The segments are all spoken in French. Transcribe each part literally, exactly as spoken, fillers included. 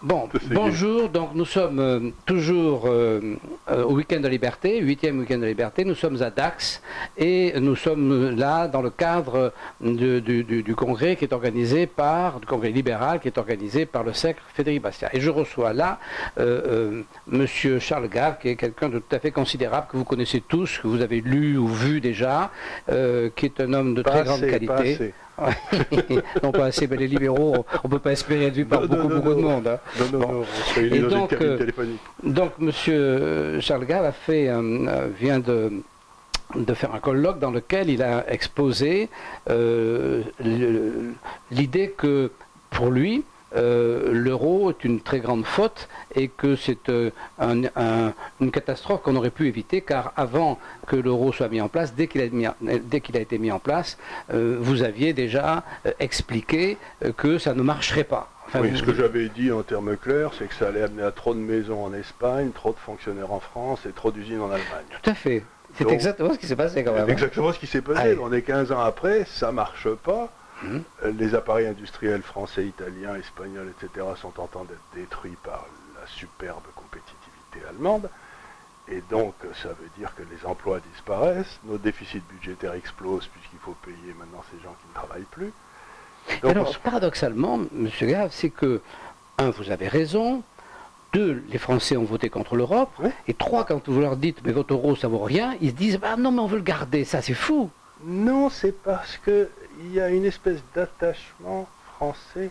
Bon, bonjour, donc nous sommes euh, toujours euh, euh, au Week-end de Liberté, huitième Week-end de Liberté, nous sommes à Dax et nous sommes là dans le cadre de, du, du, du congrès qui est organisé par, du congrès libéral qui est organisé par le Cercle Frédéric Bastiat. Et je reçois là euh, euh, Monsieur Charles Gave, qui est quelqu'un de tout à fait considérable, que vous connaissez tous, que vous avez lu ou vu déjà, euh, qui est un homme de pas très assez, grande qualité. Pas assez. Non, pas assez, mais les libéraux, on ne peut pas espérer être vu par non, beaucoup, non, beaucoup non, de monde. Hein. Non, non, bon. non, on serait élu dans donc, une cabine euh, téléphonique. Donc, M. Charles Gave a fait, euh, vient de, de faire un colloque dans lequel il a exposé euh, l'idée que, pour lui, Euh, l'euro est une très grande faute et que c'est euh, un, un, une catastrophe qu'on aurait pu éviter, car avant que l'euro soit mis en place, dès qu'il a, qu a été mis en place, euh, vous aviez déjà euh, expliqué euh, que ça ne marcherait pas. Enfin, oui, vous... ce que j'avais dit en termes clairs, c'est que ça allait amener à trop de maisons en Espagne, trop de fonctionnaires en France et trop d'usines en Allemagne. Tout à fait. C'est exactement ce qui s'est passé quand même. C'est exactement ce qui s'est passé. Allez. On est quinze ans après, ça ne marche pas. Mmh. Les appareils industriels français, italiens, espagnols, et cetera sont en train d'être détruits par la superbe compétitivité allemande. Et donc, ça veut dire que les emplois disparaissent, nos déficits budgétaires explosent puisqu'il faut payer maintenant ces gens qui ne travaillent plus. Donc, alors, on... paradoxalement, M. Gave, c'est que, un, vous avez raison, deux, les Français ont voté contre l'Europe, oui. Et trois, quand vous leur dites, mais votre euro, ça vaut rien, ils se disent, ah non, mais on veut le garder, ça c'est fou. Non, c'est parce que il y a une espèce d'attachement français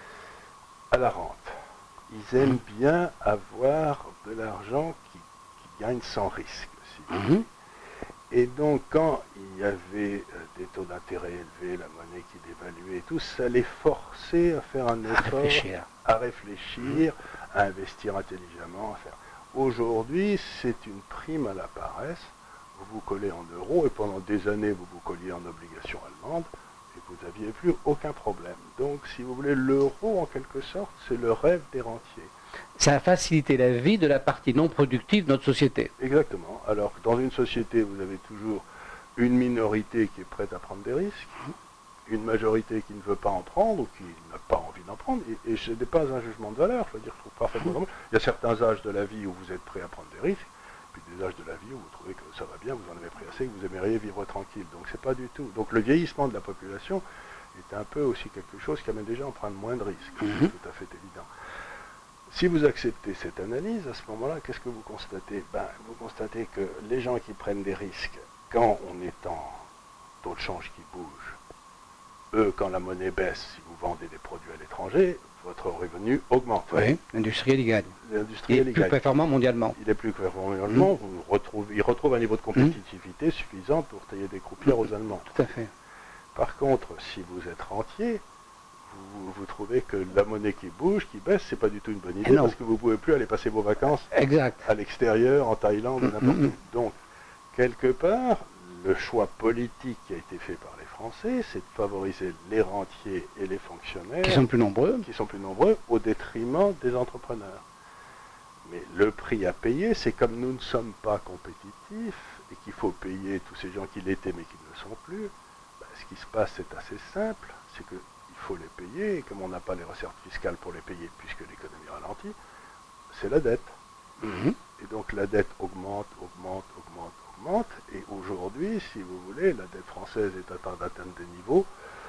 à la rente. Ils aiment bien avoir de l'argent qui, qui gagne sans risque. Si mmh. Et donc, quand il y avait euh, des taux d'intérêt élevés, la monnaie qui dévaluait et tout, ça les forçait à faire un effort, à réfléchir, à, réfléchir, mmh. à investir intelligemment. À faire. Aujourd'hui, c'est une prime à la paresse. Vous vous collez en euros et pendant des années, vous vous colliez en obligations allemandes. Vous n'aviez plus aucun problème. Donc, si vous voulez, l'euro, en quelque sorte, c'est le rêve des rentiers. Ça a facilité la vie de la partie non productive de notre société. Exactement. Alors que dans une société, vous avez toujours une minorité qui est prête à prendre des risques, une majorité qui ne veut pas en prendre ou qui n'a pas envie d'en prendre. Et, et ce n'est pas un jugement de valeur, je veux dire, je trouve parfaitement normal. Il y a certains âges de la vie où vous êtes prêt à prendre des risques, puis des âges de la vie où vous trouvez que ça va bien, vous en avez pris assez, que vous aimeriez vivre tranquille. Donc c'est pas du tout. Donc le vieillissement de la population est un peu aussi quelque chose qui amène déjà à prendre moins de risques. Mm-hmm. C'est tout à fait évident. Si vous acceptez cette analyse, à ce moment-là, qu'est-ce que vous constatez? Ben, vous constatez que les gens qui prennent des risques, quand on est en taux de change qui bouge, eux, quand la monnaie baisse, si vous vendez des produits à l'étranger, votre revenu augmente. Oui, l'industriel y gagne. L'industriel il est plus performant mondialement. Il est plus performant mondialement. Mmh. Vous retrouvez, il retrouve un niveau de compétitivité mmh. suffisant pour tailler des croupières aux Allemands. Tout à fait. Par contre, si vous êtes rentier, vous, vous trouvez que la monnaie qui bouge, qui baisse, c'est pas du tout une bonne idée parce que vous pouvez plus aller passer vos vacances exact. à l'extérieur, en Thaïlande, mmh. n'importe où. Donc, quelque part, le choix politique qui a été fait par les Français, c'est de favoriser les rentiers et les fonctionnaires qui sont plus nombreux, qui sont plus nombreux au détriment des entrepreneurs. Mais le prix à payer, c'est comme nous ne sommes pas compétitifs et qu'il faut payer tous ces gens qui l'étaient mais qui ne le sont plus, ben, ce qui se passe c'est assez simple, c'est qu'il faut les payer et comme on n'a pas les recettes fiscales pour les payer puisque l'économie ralentit, c'est la dette. Mmh. Et donc la dette augmente, augmente, augmente, augmente. Et aujourd'hui, si vous voulez, la dette française est en train d'atteindre des niveaux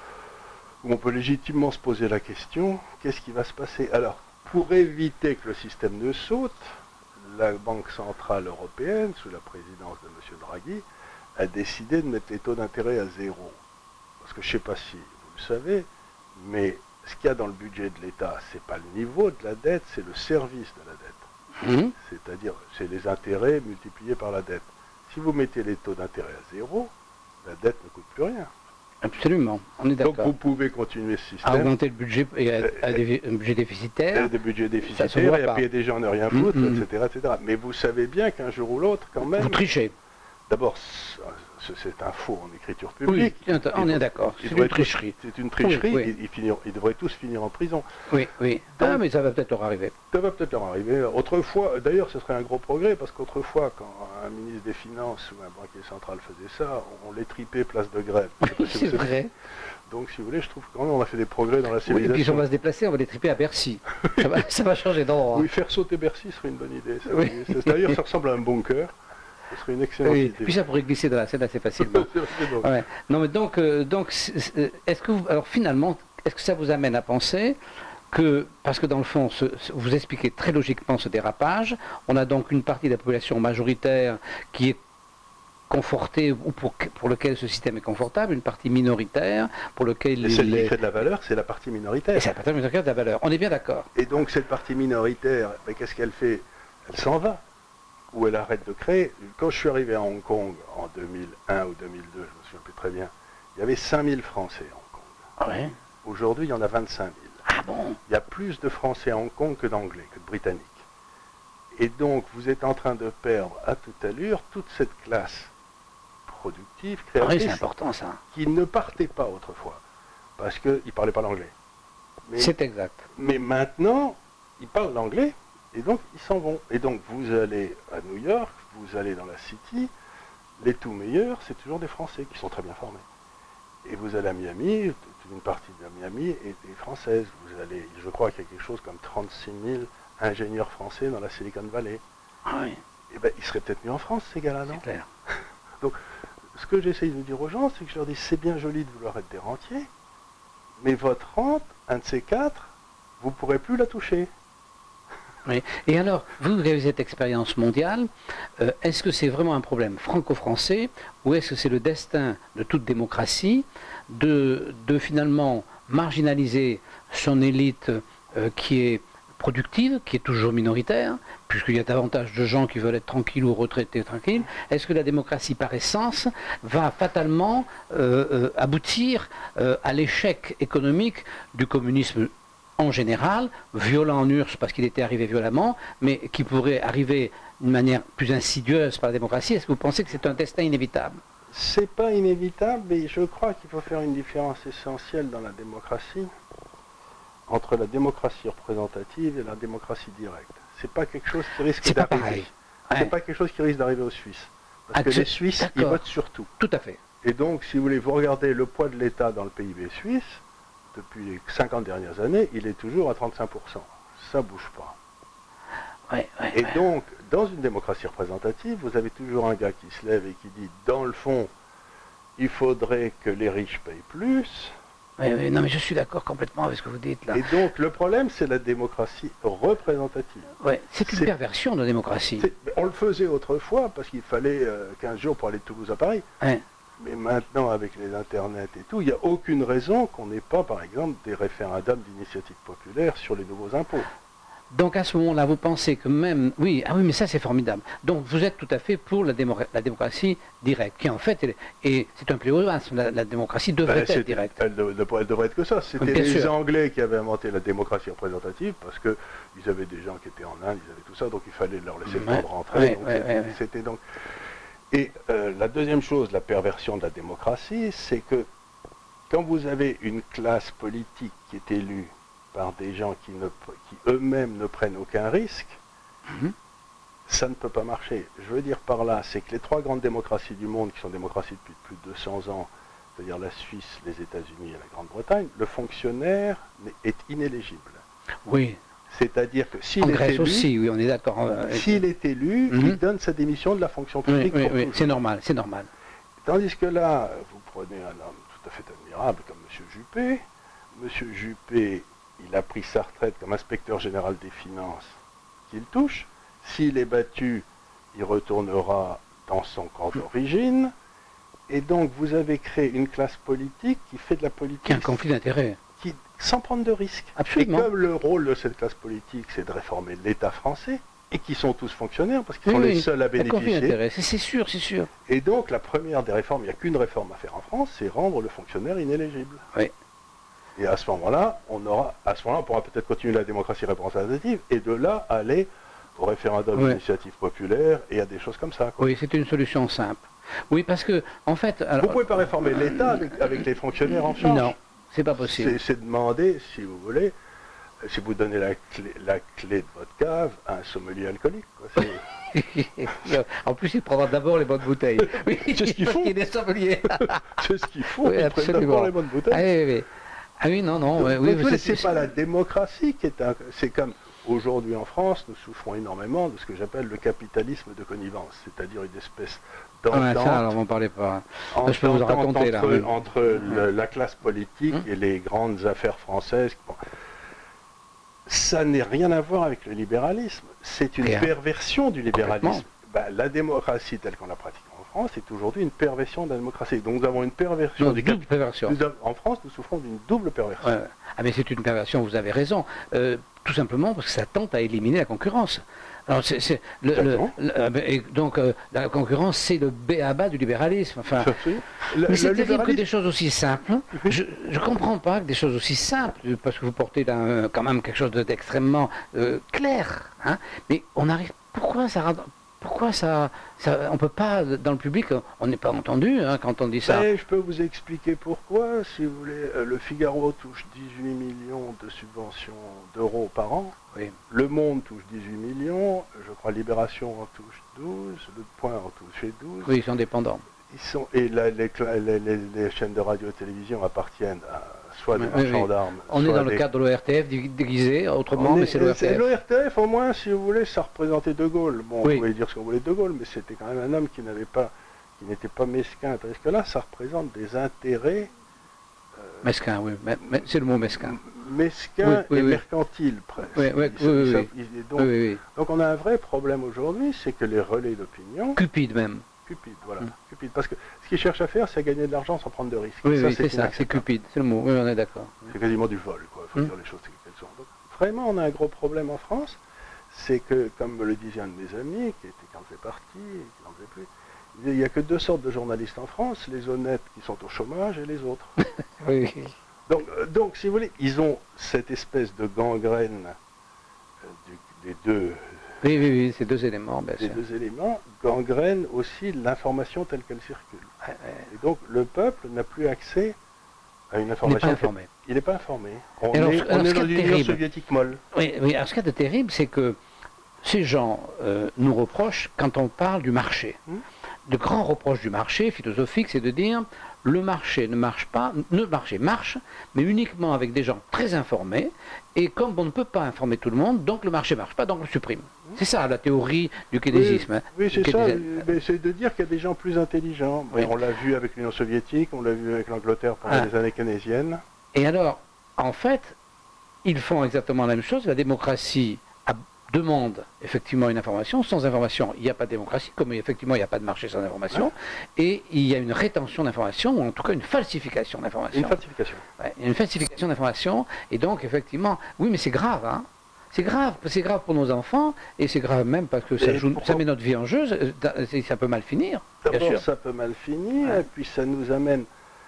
où on peut légitimement se poser la question, qu'est-ce qui va se passer? Alors, pour éviter que le système ne saute, la Banque Centrale Européenne, sous la présidence de M. Draghi, a décidé de mettre les taux d'intérêt à zéro. Parce que je ne sais pas si vous le savez, mais ce qu'il y a dans le budget de l'État, ce n'est pas le niveau de la dette, c'est le service de la dette. Mmh. C'est-à-dire, c'est les intérêts multipliés par la dette. Si vous mettez les taux d'intérêt à zéro, la dette ne coûte plus rien. Absolument, on est d'accord. Donc vous pouvez continuer ce système. À augmenter le budget et à, à des, un budget déficitaire. Des budgets déficitaires, et à payer des gens ne rien foutre, mmh. et cetera, et cetera. Mais vous savez bien qu'un jour ou l'autre, quand même... Vous trichez. D'abord, c'est un faux en écriture publique. Oui, on est d'accord. C'est une tricherie. C'est une tricherie. Oui, oui. Ils, ils, finiront, ils devraient tous finir en prison. Oui, oui. Donc, ah, mais ça va peut-être leur arriver. Ça va peut-être leur arriver. Autrefois, d'ailleurs, ce serait un gros progrès, parce qu'autrefois, quand un ministre des Finances ou un banquier central faisait ça, on les tripait place de Grève. C'est vrai. Donc, si vous voulez, je trouve quand même on a fait des progrès dans la civilisation. Oui, et puis si on va se déplacer, on va les triper à Bercy. ça, va, ça va changer d'endroit. Oui, faire sauter Bercy serait une bonne idée. Oui. D'ailleurs, ça ressemble à un bunker. Ce serait une excellente oui. idée. Puis ça pourrait glisser dans la scène assez facilement. Ouais. Non, mais donc, euh, donc est-ce que vous, alors finalement, est-ce que ça vous amène à penser que, parce que dans le fond, ce, ce, vous expliquez très logiquement ce dérapage, on a donc une partie de la population majoritaire qui est confortée ou pour, pour lequel ce système est confortable, une partie minoritaire pour lequel... Et celle qui crée de la valeur, c'est la partie minoritaire. Et c'est la partie minoritaire de la valeur, on est bien d'accord. Et donc cette partie minoritaire, qu'est-ce qu'elle fait? Elle s'en va. Ou elle arrête de créer. Quand je suis arrivé à Hong Kong en deux mille un ou deux mille deux, je me souviens plus très bien, il y avait cinq mille Français à Hong Kong. Ah ouais. Aujourd'hui, il y en a vingt-cinq mille. Ah bon? Il y a plus de Français à Hong Kong que d'Anglais, que de Britanniques. Et donc, vous êtes en train de perdre à toute allure toute cette classe productive, créatrice, ah oui, c'est important, ça. Qui ne partait pas autrefois, parce qu'ils ne parlaient pas l'anglais. C'est exact. Mais maintenant, ils parlent l'anglais. Et donc, ils s'en vont. Et donc, vous allez à New York, vous allez dans la City, les tout meilleurs, c'est toujours des Français qui sont très bien formés. Et vous allez à Miami, toute une partie de Miami est, est française. Vous allez, je crois qu'il y a quelque chose comme trente-six mille ingénieurs français dans la Silicon Valley. Ah oui. Et bien, ils seraient peut-être mieux en France, ces gars-là, non? C'est clair. Donc, ce que j'essaye de dire aux gens, c'est que je leur dis, c'est bien joli de vouloir être des rentiers, mais votre rente, un de ces quatre, vous ne pourrez plus la toucher. Oui. Et alors, vous avez cette expérience mondiale, euh, est-ce que c'est vraiment un problème franco-français ou est-ce que c'est le destin de toute démocratie de, de finalement marginaliser son élite euh, qui est productive, qui est toujours minoritaire, puisqu'il y a davantage de gens qui veulent être tranquilles ou retraités tranquilles? Est-ce que la démocratie par essence va fatalement euh, euh, aboutir euh, à l'échec économique du communisme en général, violent en U R S S parce qu'il était arrivé violemment, mais qui pourrait arriver d'une manière plus insidieuse par la démocratie? Est-ce que vous pensez que c'est un destin inévitable? C'est pas inévitable, mais je crois qu'il faut faire une différence essentielle dans la démocratie entre la démocratie représentative et la démocratie directe. C'est pas quelque chose qui risque d'arriver. C'est ouais. pas quelque chose qui risque d'arriver aux Suisses. Parce ah, que les Suisses, ils votent sur tout. Tout à fait. Et donc, si vous voulez, vous regardez le poids de l'État dans le P I B suisse, depuis les cinquante dernières années, il est toujours à trente-cinq pour cent. Ça ne bouge pas. Ouais, ouais, et ouais. donc, dans une démocratie représentative, vous avez toujours un gars qui se lève et qui dit, dans le fond, il faudrait que les riches payent plus. Oui, oui, non, mais je suis d'accord complètement avec ce que vous dites là. Et donc, le problème, c'est la démocratie représentative. Ouais, c'est une perversion de la démocratie. On le faisait autrefois parce qu'il fallait euh, quinze jours pour aller de Toulouse à Paris. Ouais. Mais maintenant, avec les internets et tout, il n'y a aucune raison qu'on n'ait pas, par exemple, des référendums d'initiative populaire sur les nouveaux impôts. Donc à ce moment-là, vous pensez que même... Oui, ah oui, mais ça c'est formidable. Donc vous êtes tout à fait pour la, démo la démocratie directe, qui en fait, est, et c'est un pléonasme, la, la démocratie devrait ben, être directe. Elle, de, de, elle devrait être que ça. C'était les sûr. Anglais qui avaient inventé la démocratie représentative, parce qu'ils avaient des gens qui étaient en Inde, ils avaient tout ça, donc il fallait leur laisser le temps de rentrer. Ouais, ouais, ouais, c'était donc... Et euh, la deuxième chose, la perversion de la démocratie, c'est que quand vous avez une classe politique qui est élue par des gens qui, qui eux-mêmes ne prennent aucun risque, mm-hmm. ça ne peut pas marcher. Je veux dire par là, c'est que les trois grandes démocraties du monde, qui sont démocraties depuis plus de deux cents ans, c'est-à-dire la Suisse, les États-Unis et la Grande-Bretagne, le fonctionnaire est inéligible. Oui. C'est-à-dire que s'il en est Grèce élu, aussi, oui, on est d'accord. S'il est élu, mm-hmm. il donne sa démission de la fonction publique. Oui, oui, oui. c'est normal, c'est normal. Tandis que là, vous prenez un homme tout à fait admirable comme M. Juppé. M. Juppé, il a pris sa retraite comme inspecteur général des finances qu'il touche. S'il est battu, il retournera dans son camp d'origine. Et donc, vous avez créé une classe politique qui fait de la politique... Qui a un conflit d'intérêts. Qui, sans prendre de risques. Absolument. Et comme le rôle de cette classe politique, c'est de réformer l'État français, et qui sont tous fonctionnaires, parce qu'ils oui, sont les seuls à bénéficier. C'est sûr, c'est sûr. Et donc, la première des réformes, il n'y a qu'une réforme à faire en France, c'est rendre le fonctionnaire inéligible. Oui. Et à ce moment-là, on aura, à ce moment-là, on pourra peut-être continuer la démocratie représentative, et de là, aller au référendum oui. d'initiative populaire, et à des choses comme ça. Quoi. Oui, c'est une solution simple. Oui, parce que, en fait... Alors, vous ne pouvez pas réformer l'État avec, avec les fonctionnaires en charge. Non, c'est pas possible. C'est demander, si vous voulez, si vous donnez la clé, la clé de votre cave à un sommelier alcoolique. Quoi. En plus, il prendra d'abord les bonnes bouteilles. Oui, c'est ce qu'il faut. Il est sommelier. C'est ce qu'il faut. Oui, il prend d'abord les bonnes bouteilles. Ah oui, oui. Ah oui, non, non. Donc, oui, donc, oui, c'est pas la démocratie qui est un... C'est comme aujourd'hui en France, nous souffrons énormément de ce que j'appelle le capitalisme de connivence, c'est-à-dire une espèce d'entente. Ah, ça, alors, m'en parlez pas. Je peux vous en raconter, entre, là. entre mmh. le, la classe politique mmh. et les grandes affaires françaises. Bon. Ça n'a rien à voir avec le libéralisme. C'est une rien. perversion du libéralisme. Ben, la démocratie telle qu'on la pratique en France est aujourd'hui une perversion de la démocratie. Donc nous avons une perversion. Non, du double perversion. Nous avons, en France, nous souffrons d'une double perversion. Ouais. Ah mais c'est une perversion, vous avez raison. Euh, tout simplement parce que ça tente à éliminer la concurrence. Alors c'est, c'est le, le, le, et donc euh, la concurrence, c'est le b a ba du libéralisme. Enfin, le, mais c'est terrible libéralisme... que des choses aussi simples. Je ne comprends pas que des choses aussi simples, parce que vous portez dans, quand même quelque chose d'extrêmement euh, clair. Hein, mais on arrive. Pourquoi ça rend... Pourquoi ça, ça... On ne peut pas, dans le public, on n'est pas entendu hein, quand on dit ça. Mais je peux vous expliquer pourquoi. Si vous voulez, le Figaro touche dix-huit millions de subventions d'euros par an. Oui. Le Monde touche dix-huit millions. Je crois Libération en touche douze. Le Point en touche douze. Oui, ils sont dépendants. Ils sont, et la, les, les, les, les chaînes de radio et télévision appartiennent à soit des oui, marchands oui. d'armes. On est dans des... le cadre de l'O R T F déguisé, autrement, est, mais c'est l'O R T F. L'O R T F, au moins, si vous voulez, ça représentait De Gaulle. Bon, oui. vous pouvez dire ce qu'on voulait de De Gaulle, mais c'était quand même un homme qui n'avait pas, qui n'était pas mesquin. Parce que là, ça représente des intérêts. Euh, mesquin, oui, mais, mais c'est le mot mesquin. Mesquin oui, oui, et oui. mercantile, presque. Oui, oui, ils, oui, ils, oui, ils, donc, oui, oui. donc, on a un vrai problème aujourd'hui, c'est que les relais d'opinion. Cupide même. Cupide, voilà. Mmh. Cupide. Parce que ce qu'ils cherchent à faire, c'est gagner de l'argent sans prendre de risques. Oui, ça, oui, c'est ça, c'est cupide, c'est le mot, oui, on est d'accord. C'est quasiment du vol, quoi. Il faut mmh. dire les choses telles qu'elles sont. Donc, vraiment, on a un gros problème en France, c'est que, comme me le disait un de mes amis, qui était quand faisait partie, qui n'en faisait plus, il n'y a que deux sortes de journalistes en France, les honnêtes qui sont au chômage et les autres. Oui. Donc, euh, donc, si vous voulez, ils ont cette espèce de gangrène euh, du, des deux... Oui, oui, oui, ces deux éléments, bien Ces sûr. deux éléments gangrènent aussi l'information telle qu'elle circule. Ouais, ouais. Et donc, le peuple n'a plus accès à une information. Il n'est pas informé. Il n'est pas informé. On alors, est, alors, on est dans une Union terrible, soviétique molle. Oui, oui, alors ce qui est de terrible, c'est que ces gens euh, nous reprochent quand on parle du marché. Hmm? Le grand reproche du marché philosophique, c'est de dire le marché ne marche pas, le marché marche, mais uniquement avec des gens très informés, et comme on ne peut pas informer tout le monde, donc le marché ne marche pas, donc on le supprime. Mmh. C'est ça la théorie du keynésisme. Oui, oui c'est ça, mais c'est de dire qu'il y a des gens plus intelligents. Oui. On l'a vu avec l'Union soviétique, on l'a vu avec l'Angleterre pendant ah. les années keynésiennes. Et alors, en fait, ils font exactement la même chose, la démocratie demande effectivement une information. Sans information, il n'y a pas de démocratie, comme effectivement il n'y a pas de marché sans information, ouais. Et il y a une rétention d'informations, ou en tout cas une falsification d'informations. Une falsification. Ouais, une falsification d'informations, et donc effectivement, oui mais c'est grave, hein. C'est grave, c'est grave pour nos enfants, et c'est grave même parce que ça, joue, ça met notre vie en jeu, ça peut mal finir. D'abord ça peut mal finir, ouais. Et puis ça nous amène,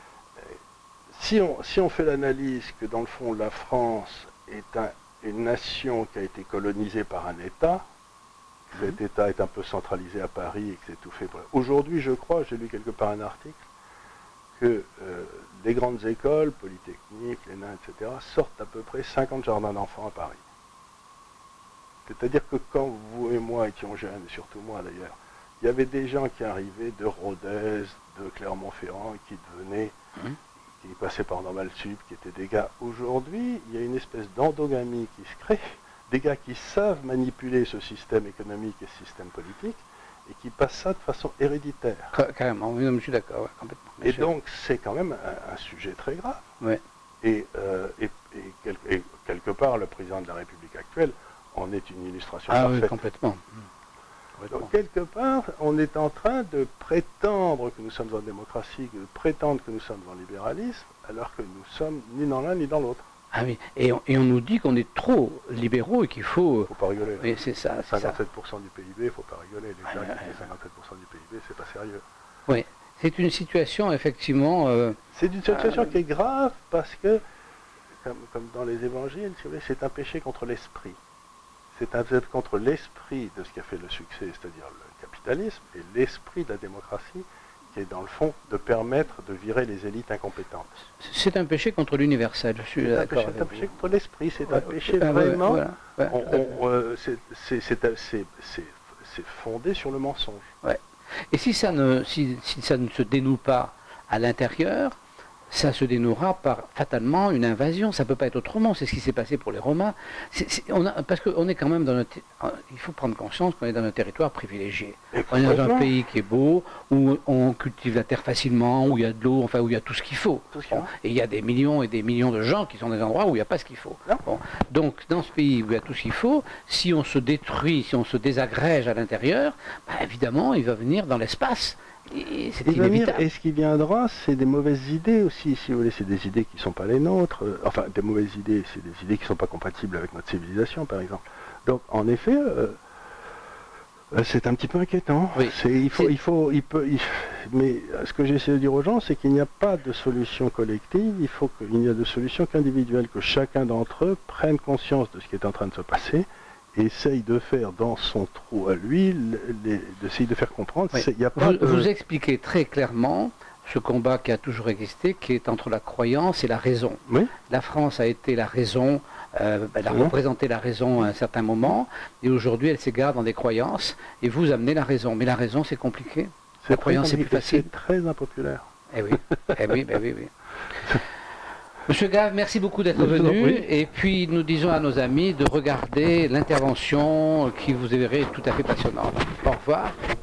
si on, si on fait l'analyse que dans le fond la France est un une nation qui a été colonisée par un État, cet État est un peu centralisé à Paris et que c'est tout fait pour... Aujourd'hui, je crois, j'ai lu quelque part un article, que euh, les grandes écoles, Polytechnique, l'E N A, et cetera, sortent à peu près cinquante jardins d'enfants à Paris. C'est-à-dire que quand vous et moi étions jeunes, et surtout moi d'ailleurs, il y avait des gens qui arrivaient de Rodez, de Clermont-Ferrand, qui devenaient... Mmh. qui passaient par Normal Sup, qui étaient des gars. Aujourd'hui, il y a une espèce d'endogamie qui se crée, des gars qui savent manipuler ce système économique et ce système politique, et qui passent ça de façon héréditaire. Carrément, oui, je suis d'accord, ouais, complètement. Et sûr. Donc, c'est quand même un, un sujet très grave. Ouais. Et, euh, et, et, quel, et quelque part, le président de la République actuelle en est une illustration ah, parfaite. Oui, complètement. Donc, quelque part, on est en train de prétendre que nous sommes en démocratie, de prétendre que nous sommes en libéralisme, alors que nous sommes ni dans l'un ni dans l'autre. Ah oui, et on, et on nous dit qu'on est trop libéraux et qu'il faut... Il ne faut pas rigoler. Oui, c'est ça. cinquante-sept pour cent du P I B, il ne faut pas rigoler. Les gens qui font cinquante-sept pour cent du P I B, c'est pas sérieux. Oui, c'est une situation, effectivement... Euh, c'est une situation euh, qui est grave parce que, comme, comme dans les évangiles, c'est un péché contre l'esprit. C'est un péché contre l'esprit de ce qui a fait le succès, c'est-à-dire le capitalisme, et l'esprit de la démocratie qui est dans le fond de permettre de virer les élites incompétentes. C'est un péché contre l'universel, je suis d'accord. C'est un péché contre l'esprit, c'est un Ouais, péché ah, ouais, vraiment. voilà, ouais, on- tout à fait. on, euh, c'est- c'est- c'est- c'est- c'est- c'est fondé sur le mensonge. Ouais. Et si ça, ne, si, si ça ne se dénoue pas à l'intérieur, ça se dénouera par fatalement une invasion. Ça ne peut pas être autrement. C'est ce qui s'est passé pour les Romains. C'est- c'est- on a, parce qu'on est quand même dans notre... Il faut prendre conscience qu'on est dans un territoire privilégié. Et On est dans un heureusement, pays qui est beau, où on cultive la terre facilement, où il y a de l'eau, enfin où il y a tout ce qu'il faut. Tout ce qu'il Bon. faut. Et il y a des millions et des millions de gens qui sont dans des endroits où il n'y a pas ce qu'il faut. Non. Bon. Donc, dans ce pays où il y a tout ce qu'il faut, si on se détruit, si on se désagrège à l'intérieur, bah, évidemment, il va venir dans l'espace. Et c'est il va venir, inévitable. et ce qui viendra, c'est des mauvaises idées aussi, si vous voulez, c'est des idées qui ne sont pas les nôtres. Euh, Enfin, des mauvaises idées, c'est des idées qui ne sont pas compatibles avec notre civilisation, par exemple. Donc, en effet, euh, euh, c'est un petit peu inquiétant. Oui. C'est- il faut, C'est- il faut, il peut, il- mais ce que j'essaie de dire aux gens, c'est qu'il n'y a pas de solution collective. Il faut qu'il n'y a de solution qu'individuelle, que chacun d'entre eux prenne conscience de ce qui est en train de se passer. Essaye de faire dans son trou à lui, le- les- d'essayer de faire comprendre. Oui. c'est- Il n'y a pas Vous, de... vous expliquez très clairement ce combat qui a toujours existé, qui est entre la croyance et la raison. Oui. La France a été la raison, euh, elle a Oui. représenté la raison à un certain moment, et aujourd'hui elle s'égare dans des croyances, et vous amenez la raison. Mais la raison c'est compliqué. C'est La très croyance c'est plus compliqué, facile. c'est très impopulaire. Eh oui, eh oui, ben oui, oui. Monsieur Gave, merci beaucoup d'être Je vous en venu. prie. Et puis nous disons à nos amis de regarder l'intervention qui vous est tout à fait passionnante. Au revoir.